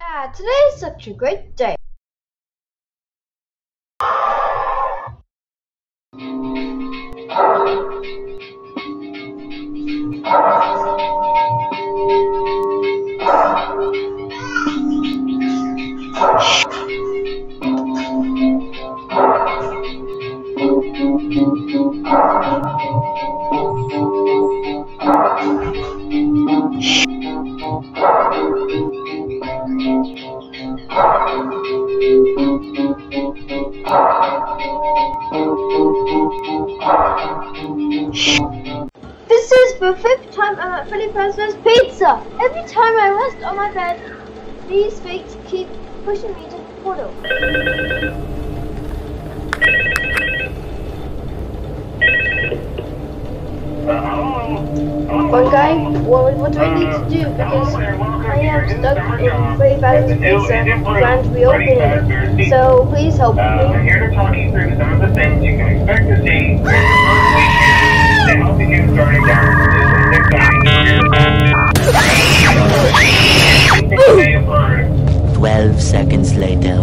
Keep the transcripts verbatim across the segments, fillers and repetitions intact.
Ah, today is such a great day. This is the fifth time I'm at Freddy Fazbear's Pizza. Every time I rest on my bed, these fakes keep pushing me to the portal. One guy, what, what do I need to do? Because I am stuck in Freddy Fazbear's Pizza and reopening. So please help me. I'm here to talk you through some of the things you can expect to see to help you get started down this Twelve seconds later.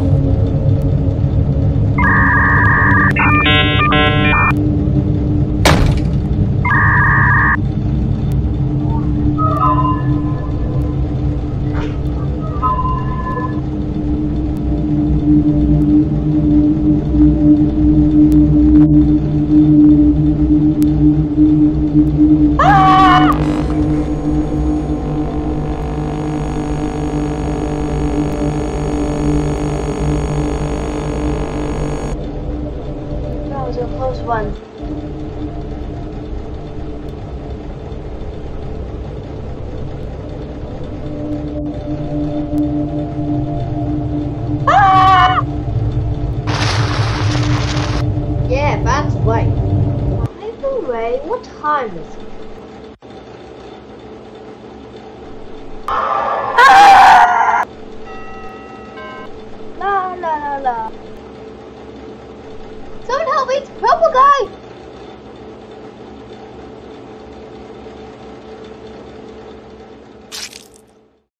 That was a close one. Ah! Yeah, that's right. By the way, what time is it? Ah! La la la la. Someone help me, it's a purple guy!